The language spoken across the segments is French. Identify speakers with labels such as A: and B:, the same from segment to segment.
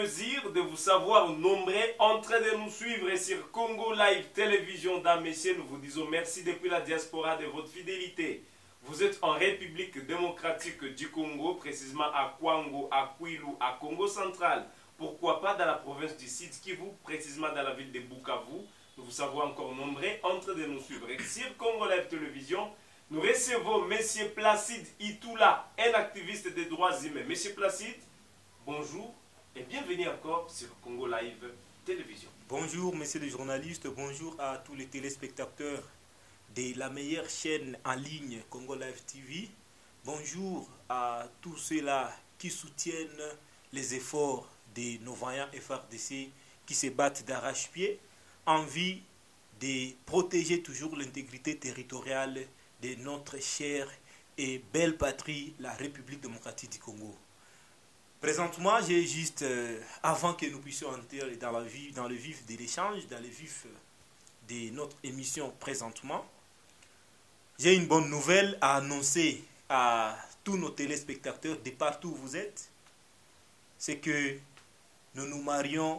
A: plaisir de vous savoir nombreux en train de nous suivre sur Congo Live Télévision. Dames, messieurs, nous vous disons merci depuis la diaspora de votre fidélité. Vous êtes en République démocratique du Congo, précisément à Kwango, à Kwilu, à Congo central. Pourquoi pas dans la province du Sud Kivu, précisément dans la ville de Bukavu. Nous vous savons encore nombreux en train de nous suivre. Et sur Congo Live Télévision, nous recevons M. Placide Itoula, un activiste des droits humains. M. Placide, bonjour et bienvenue encore sur Congo Live Télévision.
B: Bonjour, messieurs les journalistes, bonjour à tous les téléspectateurs de la meilleure chaîne en ligne Congo Live TV. Bonjour à tous ceux-là qui soutiennent les efforts de nos vaillants FARDC qui se battent d'arrache-pied en vue de protéger toujours l'intégrité territoriale de notre chère et belle patrie, la République démocratique du Congo. Présentement, j'ai juste, avant que nous puissions entrer dans le vif de l'échange, dans le vif de notre émission présentement, j'ai une bonne nouvelle à annoncer à tous nos téléspectateurs de partout où vous êtes. C'est que nous nous marions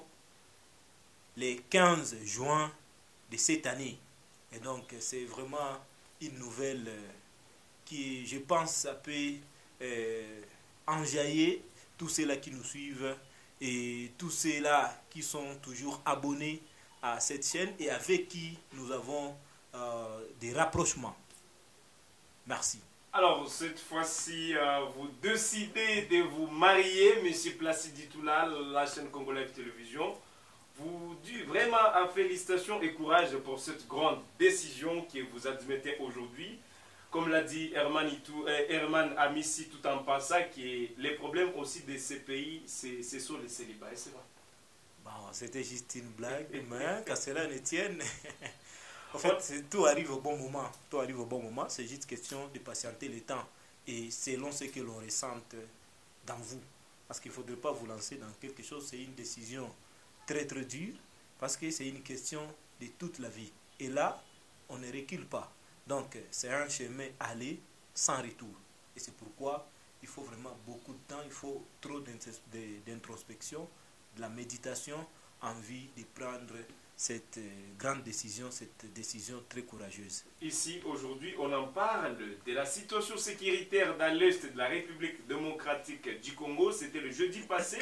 B: le 15 juin de cette année. Et donc, c'est vraiment une nouvelle qui, je pense, ça peut enjailler tous ceux-là qui nous suivent et tous ceux-là qui sont toujours abonnés à cette chaîne et avec qui nous avons des rapprochements. Merci.
A: Alors, cette fois-ci, vous décidez de vous marier, M. Placide Itoula, la chaîne Congo Live Télévision. Vous dites vraiment félicitations et courage pour cette grande décision que vous admettez aujourd'hui. Comme l'a dit Herman Amissi tout en passant, que les problèmes aussi de ces pays, ce sont les célibats. C'est vrai.
B: Bon, c'était juste une blague, mais qu'à cela ne tienne. En fait, tout arrive au bon moment. Tout arrive au bon moment. C'est juste question de patienter le temps. Et selon ce que l'on ressente dans vous. Parce qu'il ne faudrait pas vous lancer dans quelque chose. C'est une décision très très dure. Parce que c'est une question de toute la vie. Et là, on ne recule pas. Donc, c'est un chemin aller sans retour. Et c'est pourquoi il faut vraiment beaucoup de temps. Il faut trop d'introspection, de la méditation, en vue de prendre cette grande décision, cette décision très courageuse.
A: Ici, aujourd'hui, on en parle de la situation sécuritaire dans l'Est de la République démocratique du Congo. C'était le jeudi passé,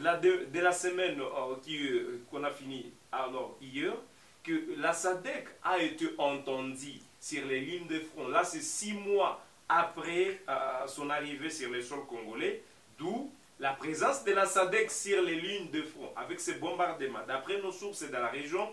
A: de la semaine qu'on a fini alors hier, que la SADC a été entendue sur les lignes de front. Là, c'est 6 mois après son arrivée sur le sol congolais, d'où la présence de la SADC sur les lignes de front, avec ces bombardements. D'après nos sources dans la région,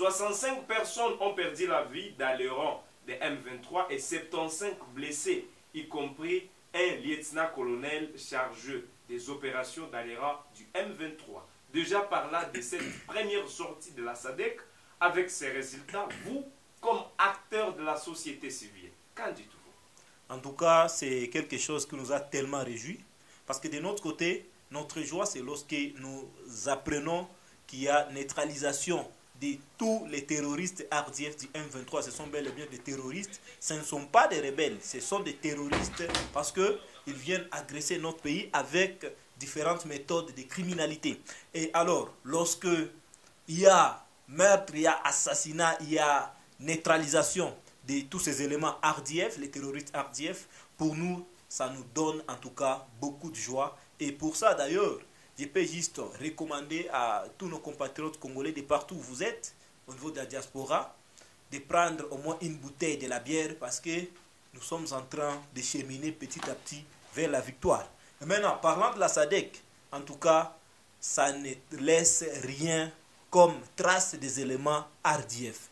A: 65 personnes ont perdu la vie dans les rangs des M23 et 75 blessés, y compris un lieutenant-colonel chargé des opérations dans les rangs du M23. Déjà par là, de cette première sortie de la SADC, avec ces résultats, vous, comme acteur de la société civile, qu'en dites-vous?
B: En tout cas, c'est quelque chose qui nous a tellement réjouis. Parce que de notre côté, notre joie, c'est lorsque nous apprenons qu'il y a neutralisation de tous les terroristes RDF du M23. Ce sont bel et bien des terroristes. Ce ne sont pas des rebelles, ce sont des terroristes parce qu'ils viennent agresser notre pays avec différentes méthodes de criminalité. Et alors, lorsque il y a meurtre, il y a assassinat, il y a neutralisation de tous ces éléments RDF, les terroristes RDF, pour nous, ça nous donne en tout cas beaucoup de joie. Et pour ça d'ailleurs, je peux juste recommander à tous nos compatriotes congolais de partout où vous êtes, au niveau de la diaspora, de prendre au moins une bouteille de la bière parce que nous sommes en train de cheminer petit à petit vers la victoire. Et maintenant, parlant de la SADC, en tout cas, ça ne laisse rien comme trace des éléments RDF.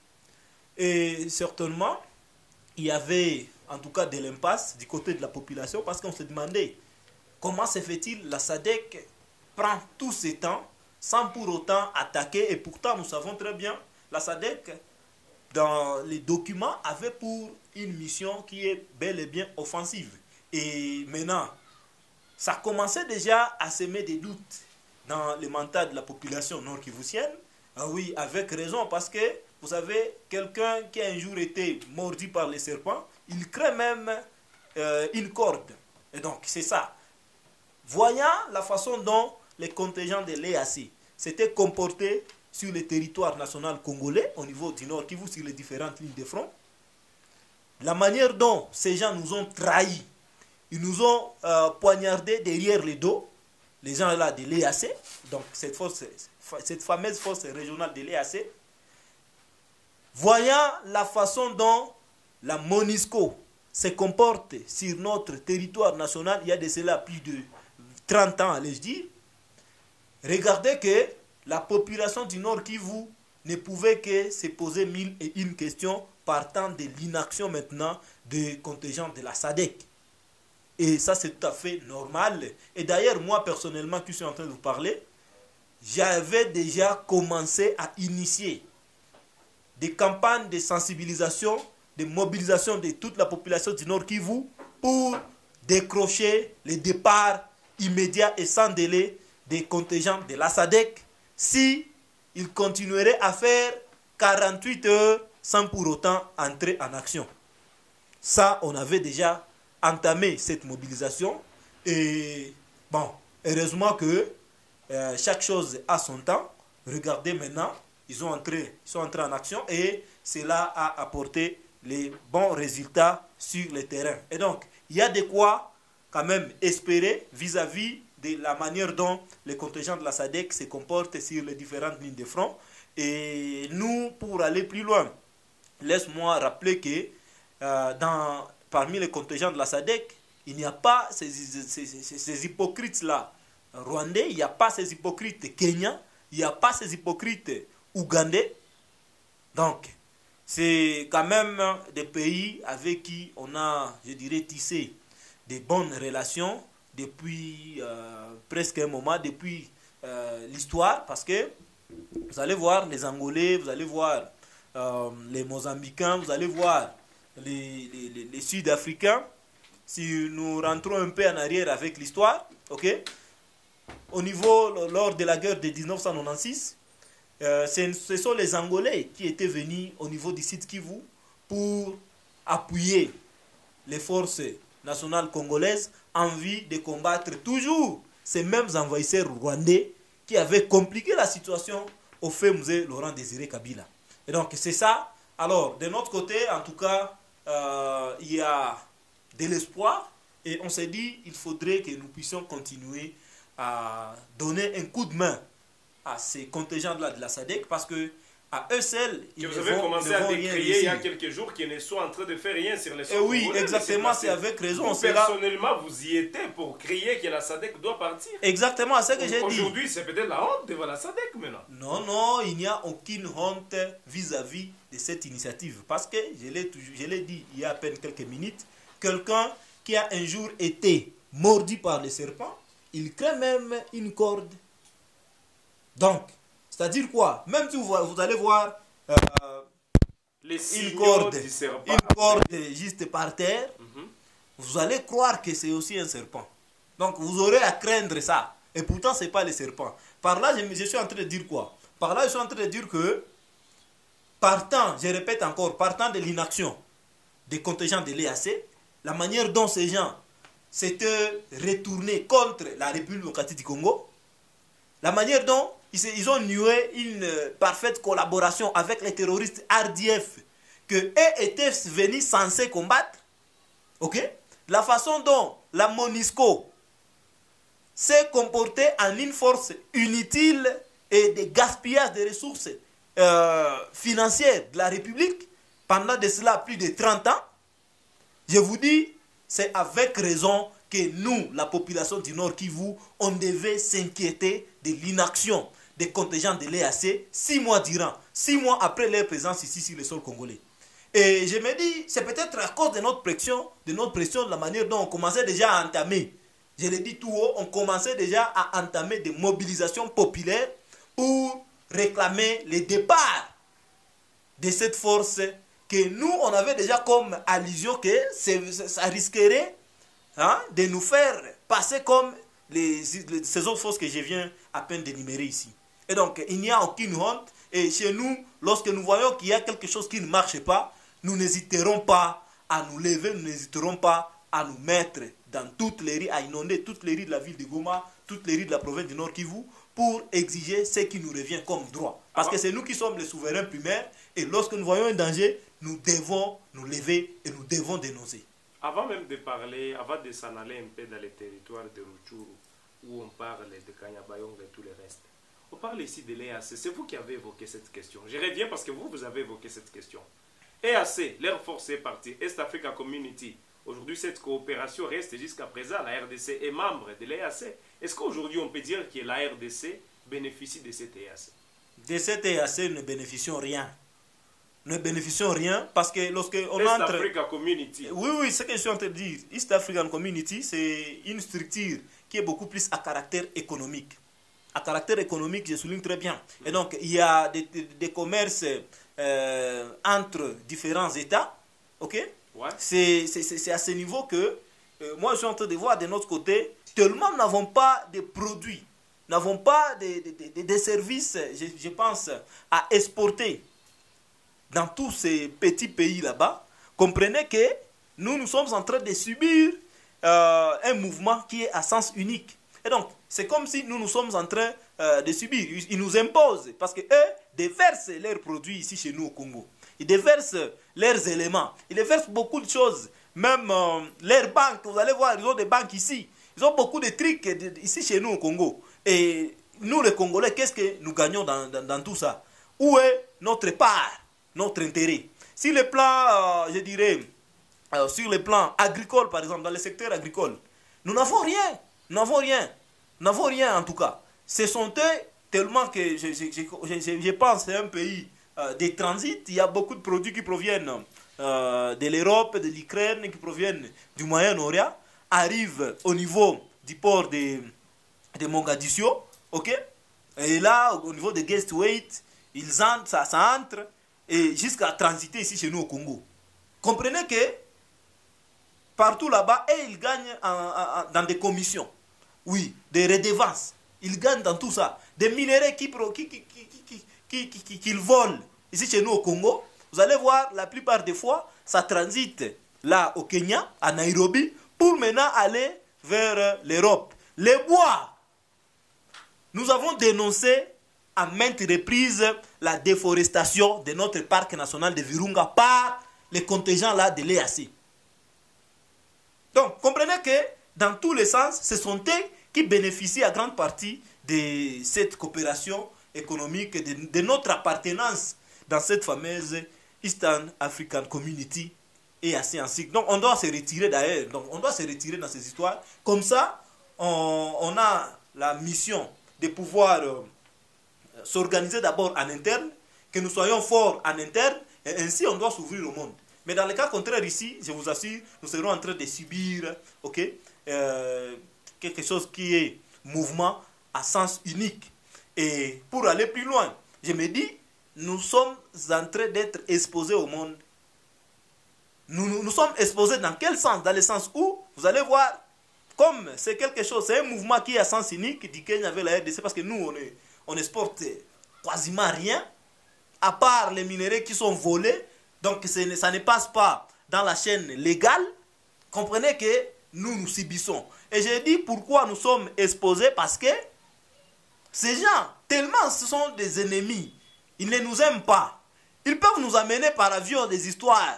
B: Et certainement, il y avait en tout cas de l'impasse du côté de la population parce qu'on se demandait comment se fait-il la SADC prend tout ce temps sans pour autant attaquer. Et pourtant, nous savons très bien, la SADC, dans les documents, avait pour une mission qui est bel et bien offensive. Et maintenant, ça commençait déjà à semer des doutes dans le mental de la population nord-kivusienne. Ah oui, avec raison, parce que, vous savez, quelqu'un qui a un jour été mordu par les serpents, il crée même une corde. Et donc, c'est ça. Voyant la façon dont les contingents de l'EAC s'étaient comportés sur le territoire national congolais, au niveau du Nord Kivu, sur les différentes lignes de front, la manière dont ces gens nous ont trahis, ils nous ont poignardés derrière le dos, les gens là de l'EAC, donc cette fameuse force régionale de l'EAC, voyant la façon dont la MONUSCO se comporte sur notre territoire national, il y a de cela plus de 30 ans, allais-je dire, regardez que la population du Nord Kivu ne pouvait que se poser mille et une questions partant de l'inaction maintenant des contingents de la SADC. Et ça, c'est tout à fait normal. Et d'ailleurs, moi, personnellement, qui suis en train de vous parler, j'avais déjà commencé à initier des campagnes de sensibilisation, de mobilisation de toute la population du Nord Kivu pour décrocher le départ immédiat et sans délai des contingents de la SADC si ils continueraient à faire 48 heures sans pour autant entrer en action. Ça, on avait déjà entamé cette mobilisation et bon, heureusement que chaque chose a son temps. Regardez maintenant, ils sont entrés en action et cela a apporté les bons résultats sur le terrain. Et donc, il y a de quoi quand même espérer vis-à-vis de la manière dont les contingents de la SADC se comportent sur les différentes lignes de front. Et nous, pour aller plus loin, laisse-moi rappeler que parmi les contingents de la SADC, il n'y a pas ces hypocrites-là rwandais, il n'y a pas ces hypocrites kenyans, il n'y a pas ces hypocrites ougandais. Donc, c'est quand même des pays avec qui on a, je dirais, tissé des bonnes relations depuis presque un moment, depuis l'histoire, parce que vous allez voir les Angolais, vous allez voir les Mozambicains, vous allez voir les Sud-Africains. Si nous rentrons un peu en arrière avec l'histoire, ok, au niveau, lors de la guerre de 1996, ce sont les Angolais qui étaient venus au niveau du Sud Kivu pour appuyer les forces nationales congolaises en vue de combattre toujours ces mêmes envahisseurs rwandais qui avaient compliqué la situation au fait Mzee Laurent Désiré Kabila. Et donc c'est ça. Alors de notre côté, en tout cas, il y a de l'espoir et on s'est dit il faudrait que nous puissions continuer à donner un coup de main à ces contingents-là de la SADC parce que à eux seuls,
A: ils vous avez commencé à décrier il y a quelques jours qu'ils ne sont en train de faire rien sur les sols.
B: Oui, exactement, c'est avec raison.
A: Personnellement, vous y étiez pour crier que la SADC doit partir.
B: Exactement, c'est ce que j'ai dit.
A: Aujourd'hui, c'est peut-être la honte devant la SADC maintenant.
B: Non, non, il n'y a aucune honte vis-à-vis de cette initiative. Parce que, je l'ai dit il y a à peine quelques minutes, quelqu'un qui a un jour été mordu par les serpents, il crée même une corde. Donc, c'est-à-dire quoi? Même si vous allez voir une corde juste par terre, vous allez croire que c'est aussi un serpent. Donc, vous aurez à craindre ça. Et pourtant, ce n'est pas le serpent. Par là, je suis en train de dire quoi? Par là, je suis en train de dire que, partant, je répète encore, partant de l'inaction des contingents de l'EAC, la manière dont ces gens s'étaient retournés contre la République démocratique du Congo, la manière dont ils ont noué une parfaite collaboration avec les terroristes RDF que eux étaient venus censés combattre. Ok? La façon dont la MONUSCO s'est comportée en une force inutile et de gaspillage des ressources financières de la République pendant de cela plus de 30 ans, je vous dis, c'est avec raison que nous, la population du Nord Kivu, on devait s'inquiéter de l'inaction des contingents de l'EAC 6 mois durant, 6 mois après leur présence ici sur le sol congolais. Et je me dis, c'est peut-être à cause de notre pression, de la manière dont on commençait déjà à entamer, je l'ai dit tout haut, on commençait déjà à entamer des mobilisations populaires pour réclamer le départ de cette force que nous, on avait déjà comme allusion que ça risquerait de nous faire passer comme ces autres forces que je viens à peine d'énumérer ici. Et donc, il n'y a aucune honte. Et chez nous, lorsque nous voyons qu'il y a quelque chose qui ne marche pas, nous n'hésiterons pas à nous lever, nous n'hésiterons pas à nous mettre dans toutes les rues, à inonder toutes les rues de la ville de Goma, toutes les rues de la province du Nord Kivu pour exiger ce qui nous revient comme droit. Parce que c'est nous qui sommes les souverains primaires et lorsque nous voyons un danger, nous devons nous lever et nous devons dénoncer.
A: Avant même de parler, avant de s'en aller un peu dans les territoires de Rutshuru, où on parle de Kanyabayonga et tout le reste, on parle ici de l'EAC. C'est vous qui avez évoqué cette question. Je reviens parce que vous avez évoqué cette question. EAC, l'Air Force est partie, East Africa Community. Aujourd'hui, cette coopération reste jusqu'à présent. La RDC est membre de l'EAC. Est-ce qu'aujourd'hui, on peut dire que la RDC bénéficie de cette EAC?
B: De cette EAC, nous ne bénéficions rien. Nous ne bénéficions rien parce que lorsque on
A: East
B: entre...
A: Africa Community.
B: Oui, ce que je suis en train de dire. East African Community, c'est une structure qui est beaucoup plus à caractère économique. À caractère économique, je souligne très bien. Et donc, il y a des commerces entre différents États. OK?
A: Ouais.
B: C'est à ce niveau que moi, je suis en train de voir de notre côté, tellement nous n'avons pas de produits, n'avons pas de services, je pense, à exporter dans tous ces petits pays là-bas. Comprenez que nous sommes en train de subir un mouvement qui est à sens unique. Et donc, c'est comme si nous sommes en train de subir. Ils nous imposent parce qu'eux déversent leurs produits ici chez nous au Congo. Ils déversent leurs éléments. Ils déversent beaucoup de choses. Même leurs banques, vous allez voir, ils ont des banques ici. Ils ont beaucoup de trucs ici chez nous au Congo. Et nous, les Congolais, qu'est-ce que nous gagnons dans tout ça? Où est notre part, notre intérêt? Sur le plan, je dirais, sur le plan agricole, par exemple, dans le secteur agricole, nous n'avons rien. Nous n'avons rien. Nous n'avons rien, en tout cas. Ce sont eux, tellement que je pense que c'est un pays de transit. Il y a beaucoup de produits qui proviennent de l'Europe, de l'Ukraine, qui proviennent du Moyen-Orient, arrivent au niveau du port de Mogadiscio, ok? Et là, au niveau de Gateway, ça entre et jusqu'à transiter ici chez nous au Congo. Comprenez que partout là-bas, et ils gagnent dans des commissions, oui, des redevances. Ils gagnent dans tout ça. Des minéraux qu'ils volent ici chez nous au Congo. Vous allez voir, la plupart des fois, ça transite là au Kenya, à Nairobi, pour maintenant aller vers l'Europe. Les bois. Nous avons dénoncé à maintes reprises la déforestation de notre parc national de Virunga par les contingents là de l'EAC. Donc, comprenez que dans tous les sens, ce sont eux qui bénéficient à grande partie de cette coopération économique, de notre appartenance dans cette fameuse Eastern African Community et ainsi. Donc, on doit se retirer d'ailleurs. Donc, on doit se retirer dans ces histoires. Comme ça, on a la mission de pouvoir s'organiser d'abord en interne, que nous soyons forts en interne, et ainsi on doit s'ouvrir au monde. Mais dans le cas contraire ici, je vous assure, nous serons en train de subir quelque chose qui est mouvement à sens unique. Et pour aller plus loin, je me dis, nous sommes en train d'être exposés au monde. Nous sommes exposés dans quel sens? Dans le sens où, vous allez voir, comme c'est quelque chose, c'est un mouvement qui est à sens unique, du Kenya avec la RDC, parce que nous, on exporte quasiment rien, à part les minéraux qui sont volés, donc ça ne passe pas dans la chaîne légale. Comprenez que nous subissons. Et j'ai dit pourquoi nous sommes exposés, parce que ces gens, tellement ce sont des ennemis, ils ne nous aiment pas. Ils peuvent nous amener par avion des histoires,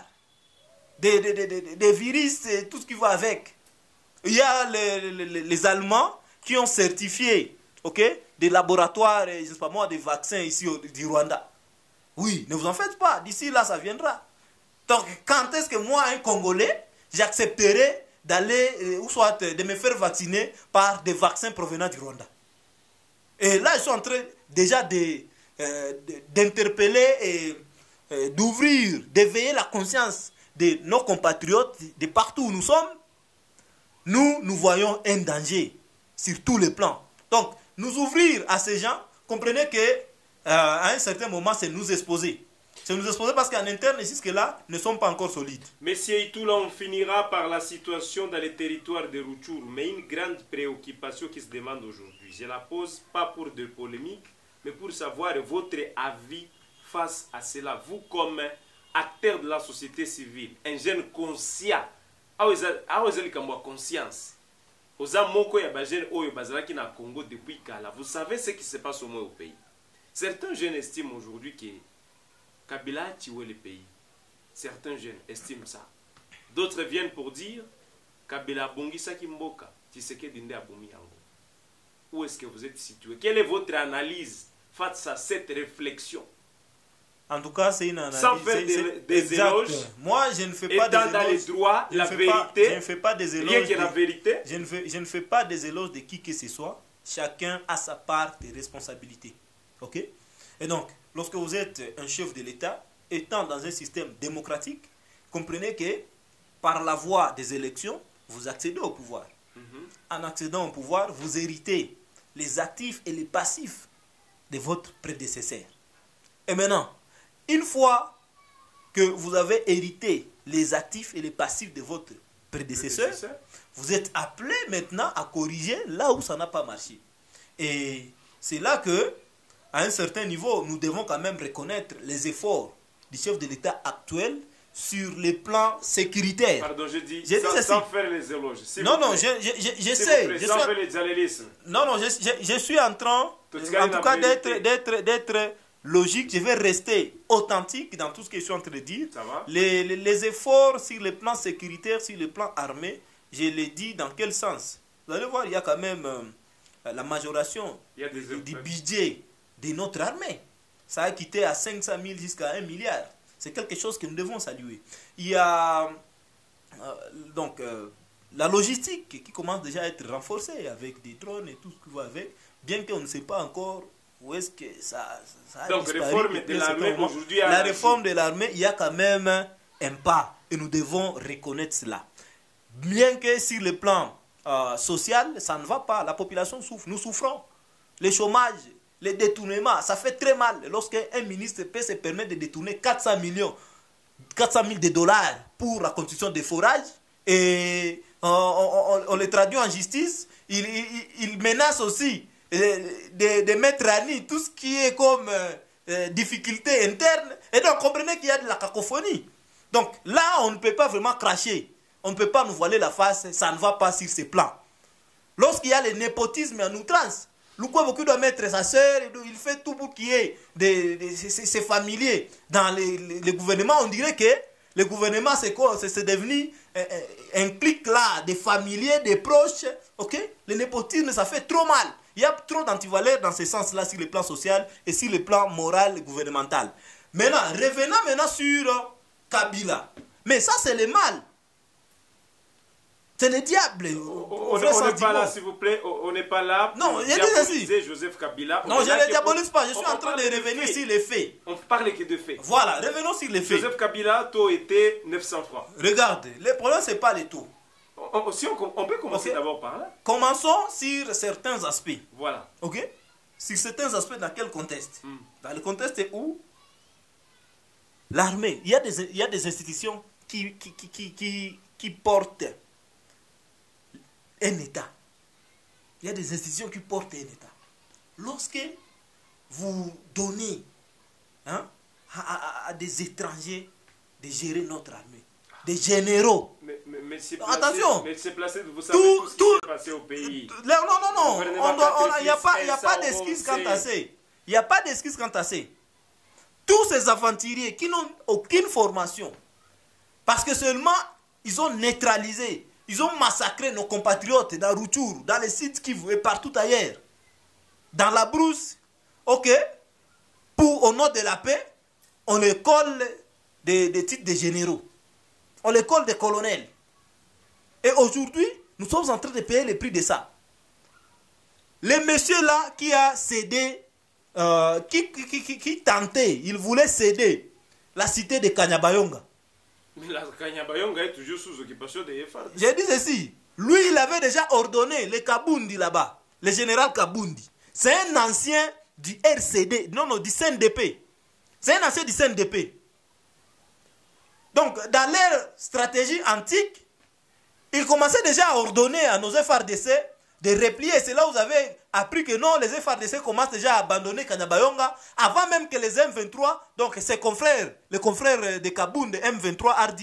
B: des virus et tout ce qui va avec. Il y a les Allemands qui ont certifié des laboratoires, je ne sais pas moi, des vaccins ici du Rwanda. Oui, ne vous en faites pas, d'ici là ça viendra. Donc quand est-ce que moi, un Congolais, j'accepterai d'aller, ou soit de me faire vacciner par des vaccins provenant du Rwanda? Et là, je suis en train déjà d'interpeller et d'ouvrir, d'éveiller la conscience de nos compatriotes de partout où nous sommes. Nous voyons un danger sur tous les plans. Donc, nous ouvrir à ces gens, comprenez que à un certain moment, c'est nous exposer. C'est nous exposer parce qu'en interne, jusque-là, ne sont pas encore solides.
A: Monsieur Itoula, on finira par la situation dans les territoires de Rutshuru, mais une grande préoccupation qui se demande aujourd'hui. Je la pose pas pour de polémique, mais pour savoir votre avis face à cela. Vous, comme acteur de la société civile, un jeune conscient, conscience. Oza moko ya ba jeune oyo bazalaki na Congo depuis kala. Vous savez ce qui se passe au moins au pays. Certains jeunes estiment aujourd'hui que Kabila a tué le pays. Certains jeunes estiment ça. D'autres viennent pour dire Kabila bongisa kimboka, Tshisekedi nde abomi yango. Où est-ce que vous êtes situé? Quelle est votre analyse face à cette réflexion?
B: En tout cas, c'est une analyse.
A: Sans faire des éloges.
B: Moi, je ne fais pas des éloges.
A: Dans les droits, la vérité.
B: Je ne fais pas des éloges.
A: Rien que la vérité.
B: Je ne fais pas des éloges de qui que ce soit. Chacun a sa part de responsabilité. Ok? Et donc, lorsque vous êtes un chef de l'État, étant dans un système démocratique, comprenez que par la voie des élections, vous accédez au pouvoir. En accédant au pouvoir, vous héritez les actifs et les passifs de votre prédécesseur. Et maintenant, une fois que vous avez hérité les actifs et les passifs de votre prédécesseur, vous êtes appelé maintenant à corriger là où ça n'a pas marché. Et c'est là que, à un certain niveau, nous devons quand même reconnaître les efforts du chef de l'État actuel sur les plans sécuritaires.
A: Pardon, je dis sans faire les éloges.
B: Non, non, je sais.
A: Sans faire les dialélismes.
B: Non, non, je suis en train, en tout cas, d'être logique. Je vais rester authentique dans tout ce que je suis en train de dire.
A: Ça va?
B: Les efforts sur les plans sécuritaires, sur les plans armés, je les dis dans quel sens? Vous allez voir, il y a quand même la majoration du budget de notre armée. Ça a quitté à 500 000 jusqu'à 1 milliard. C'est quelque chose que nous devons saluer. Il y a donc la logistique qui commence déjà à être renforcée avec des drones et tout ce qui va avec, bien qu'on ne sait pas encore où est-ce que ça a
A: donc,
B: disparu.
A: Réforme de l'armée aujourd'hui.
B: La réforme de l'armée, il y a quand même un pas et nous devons reconnaître cela. Bien que sur le plan social, ça ne va pas. La population souffre, nous souffrons. Le chômage, les détournements, ça fait très mal lorsqu'un ministre peut se permettre de détourner 400 000 de dollars pour la construction des forages et on les traduit en justice. Il menace aussi de mettre à nu tout ce qui est comme difficulté interne. Et donc, comprenez qu'il y a de la cacophonie. Donc, là, on ne peut pas vraiment cracher. On ne peut pas nous voiler la face. Ça ne va pas sur ces plans. Lorsqu'il y a le népotisme en outrance, Lukwebo doit mettre sa sœur, il fait tout pour qu'il y ait ses familiers dans le gouvernement. On dirait que le gouvernement, c'est quoi? C'est devenu un clic là, des familiers, des proches. Ok? Le népotisme, ça fait trop mal. Il y a trop d'antivaleurs dans ce sens-là sur le plan social et sur le plan moral et gouvernemental. Maintenant, revenons sur Kabila. Mais ça, c'est le mal. C'est le diable.
A: On n'est pas là, s'il vous plaît. On n'est pas là
B: pour
A: diaboliser Joseph Kabila.
B: Non, je ne le diabolise pas. Je suis en train de revenir sur les faits.
A: On ne parle que de faits.
B: Voilà, revenons sur les faits.
A: Joseph Kabila, taux était 900 francs.
B: Regarde, le problème, ce n'est pas les taux.
A: On peut commencer d'abord par là.
B: Commençons sur certains aspects.
A: Voilà.
B: Ok? Sur certains aspects, dans quel contexte? Dans le contexte où l'armée, il y a des institutions qui portent un État. Il y a des institutions qui portent un État. Lorsque vous donnez à des étrangers de gérer notre armée, des généraux.
A: Mais
B: attention,
A: mais c'est placé, vous savez tout ce qui s'est passé au pays.
B: Non. Il n'y a pas d'excuse quant à ça. Il n'y a pas d'excuse quant à ça. Tous ces aventuriers qui n'ont aucune formation, parce que seulement ils ont neutralisé, ils ont massacré nos compatriotes dans Rutshuru, dans les sites Kivu et partout ailleurs. Dans la brousse, ok, au nom de la paix, on les colle des titres de généraux. On les colle des colonels. Et aujourd'hui, nous sommes en train de payer le prix de ça. Le monsieur là qui a cédé, qui tentait, il voulait céder la cité de Kanyabayonga.
A: Mais la Kanyabayonga est toujours sous occupation des FARDC.
B: J'ai dit ceci. Lui, il avait déjà ordonné le Kabundi là-bas, le général Kabundi. C'est un ancien du RCD, non, du CNDP. C'est un ancien du CNDP. Donc, dans leur stratégie antique, ils commençaient déjà à ordonner à nos FARDC de replier. C'est là où vous avez appris que non, les FARDC commencent déjà à abandonner Kanyabayonga avant même que les M23, donc ses confrères, les confrères de Kabound, M23, RDF,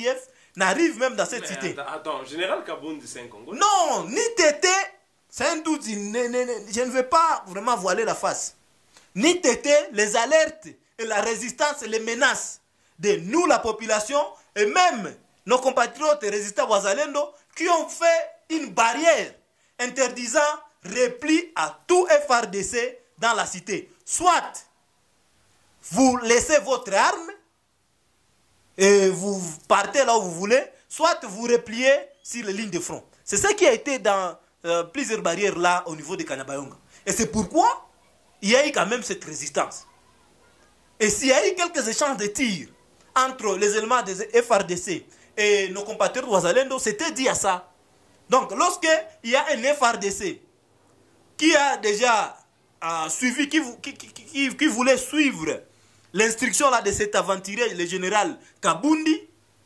B: n'arrive même dans cette cité.
A: Attends, Général Kabound, c'est un Congolais?
B: Non, ni Tété, c'est un doute, je ne veux pas vraiment voiler la face. Ni Tété, les alertes et la résistance, les menaces de nous, la population, et même nos compatriotes résistants Wazalendo, qui ont fait une barrière interdisant repli à tout FRDC dans la cité. Soit vous laissez votre arme et vous partez là où vous voulez, soit vous repliez sur les lignes de front. C'est ce qui a été dans plusieurs barrières là au niveau de Kanyabayonga. Et c'est pourquoi il y a eu quand même cette résistance. Et s'il y a eu quelques échanges de tirs entre les éléments des FRDC et nos compatriotes Wazalendo, c'était dit à ça. Donc, lorsqu'il y a un FRDC qui a déjà suivi, qui voulait suivre l'instruction là de cet aventurier, le général Kaboundi,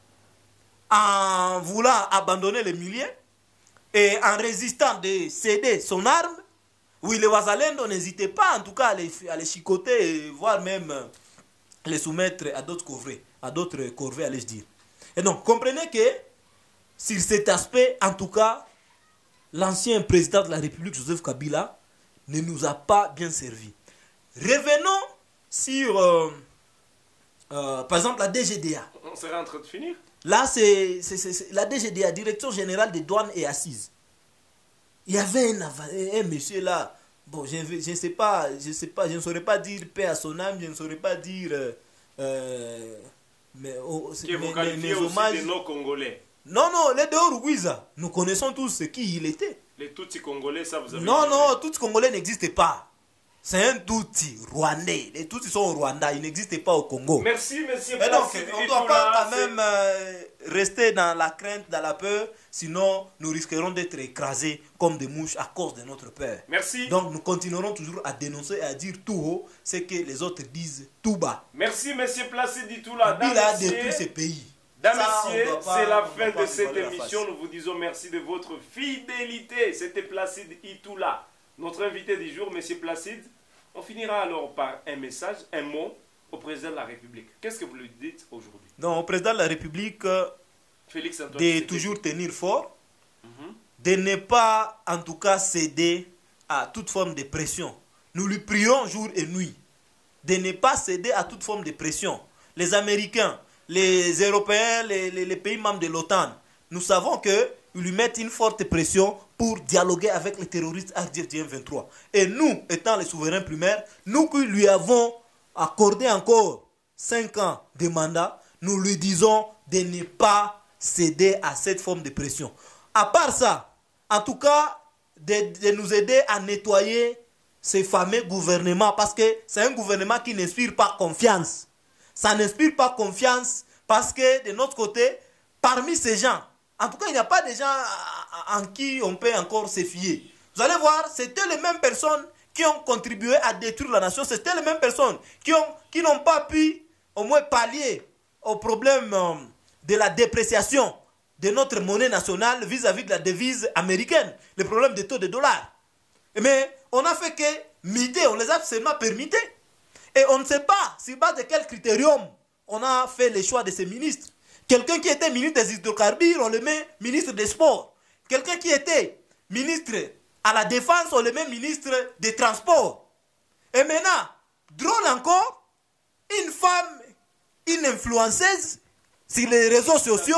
B: en voulant abandonner les milieux et en résistant de céder son arme, oui, les Wazalendo n'hésitaient pas en tout cas à les chicoter, voire même les soumettre à d'autres corvées, allais-je dire. Et donc, comprenez que sur cet aspect, en tout cas, l'ancien président de la République, Joseph Kabila, ne nous a pas bien servi. Revenons sur, par exemple, la DGDA.
A: On serait en train de finir.
B: Là, c'est la DGDA, Direction Générale des Douanes et Assises. Il y avait un monsieur là, bon, je ne sais pas, je ne saurais pas dire paix à son âme, je ne saurais pas dire...
A: qui vous qualifiez aussi des non-congolais.
B: Non, les deux Rugwiza, nous connaissons tous qui il était.
A: Les Tutsis congolais, ça vous avez
B: Non, Tutsis congolais n'existent pas. C'est un Tutsi rwandais. Les Tutsis sont au Rwanda, ils n'existent pas au Congo.
A: Merci, monsieur.
B: Et donc, on ne doit pas quand même rester dans la crainte, dans la peur, sinon nous risquerons d'être écrasés comme des mouches à cause de notre peur.
A: Merci.
B: Donc, nous continuerons toujours à dénoncer et à dire tout haut ce que les autres disent tout bas.
A: Merci, monsieur Placide Itoula.
B: Il a détruit ce pays.
A: Messieurs, c'est la fin de cette émission. Nous vous disons merci de votre fidélité. C'était Placide Itoula, notre invité du jour, monsieur Placide. On finira alors par un message, un mot au président de la République. Qu'est-ce que vous lui dites aujourd'hui?
B: Non, au président de la République,
A: Félix Antoine
B: de toujours tenir fort, de ne pas en tout cas céder à toute forme de pression. Nous lui prions jour et nuit de ne pas céder à toute forme de pression. Les Américains, les Européens, les pays membres de l'OTAN, nous savons qu'ils lui mettent une forte pression pour dialoguer avec les terroristes RDF 23. Et nous, étant les souverains primaires, nous qui lui avons accordé encore 5 ans de mandat, nous lui disons de ne pas céder à cette forme de pression. À part ça, en tout cas, de nous aider à nettoyer ces fameux gouvernements, parce que c'est un gouvernement qui n'inspire pas confiance. Ça n'inspire pas confiance parce que de notre côté, parmi ces gens, en tout cas, il n'y a pas de gens en qui on peut encore se fier. Vous allez voir, c'était les mêmes personnes qui ont contribué à détruire la nation. C'était les mêmes personnes qui n'ont pas pu au moins pallier au problème de la dépréciation de notre monnaie nationale vis-à-vis de la devise américaine, le problème des taux de dollars. Mais on a fait que miter, on les a seulement permittés. Et on ne sait pas sur base de quel critérium on a fait le choix de ces ministres. Quelqu'un qui était ministre des hydrocarbures, on le met ministre des sports. Quelqu'un qui était ministre à la défense, on le met ministre des transports. Et maintenant, drôle encore, une femme, une influenceuse sur les réseaux sociaux,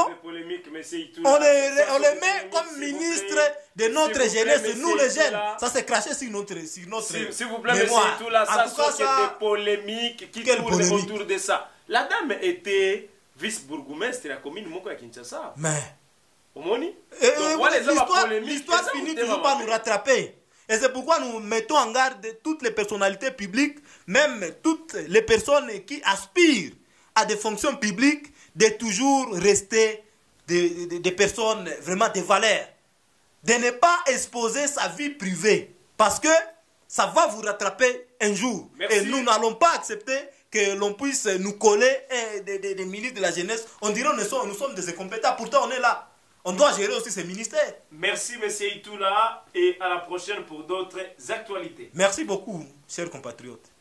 B: on le met comme ministre de notre jeunesse, nous les jeunes. Ça s'est craché sur notre
A: s'il vous plaît, monsieur Itoula, ça sort des polémiques qui tournent autour de ça. La dame était vice-bourgmestre de la commune Moko à Kinshasa.
B: Mais
A: l'histoire
B: finit toujours par nous rattraper. Et c'est pourquoi nous mettons en garde toutes les personnalités publiques, même toutes les personnes qui aspirent à des fonctions publiques, de toujours rester des personnes vraiment de valeur. De ne pas exposer sa vie privée. Parce que ça va vous rattraper un jour. Merci. Et nous n'allons pas accepter que l'on puisse nous coller des ministres de la jeunesse. On dirait que nous sommes des incompétents. Pourtant, on est là. On doit gérer aussi ces ministères.
A: Merci, M. Itoula, et à la prochaine pour d'autres actualités.
B: Merci beaucoup, chers compatriotes.